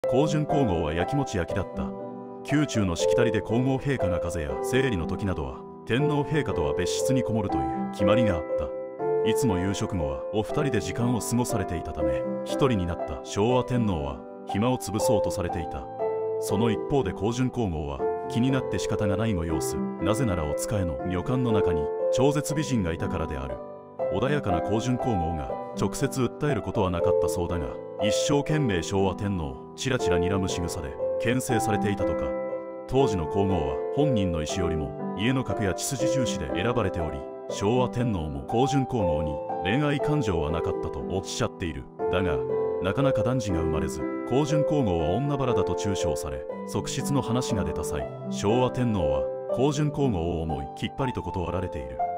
光順皇后はやきもち焼きだった。宮中のしきたりで皇后陛下が風邪や生理の時などは天皇陛下とは別室にこもるという決まりがあった。いつも夕食後はお二人で時間を過ごされていたため、一人になった昭和天皇は暇を潰そうとされていた。その一方で光順皇后は気になって仕方がないご様子。なぜならお使いの女官の中に超絶美人がいたからである。穏やかな光順皇后が直接訴えることはなかったそうだが、一生懸命昭和天皇をちらちら睨む仕草で牽制されていたとか。当時の皇后は本人の意思よりも家の格や血筋重視で選ばれており、昭和天皇も光順皇后に恋愛感情はなかったとおっしゃっている。だがなかなか男児が生まれず、光順皇后は女腹だと中傷され、側室の話が出た際、昭和天皇は光順皇后を思いきっぱりと断られている。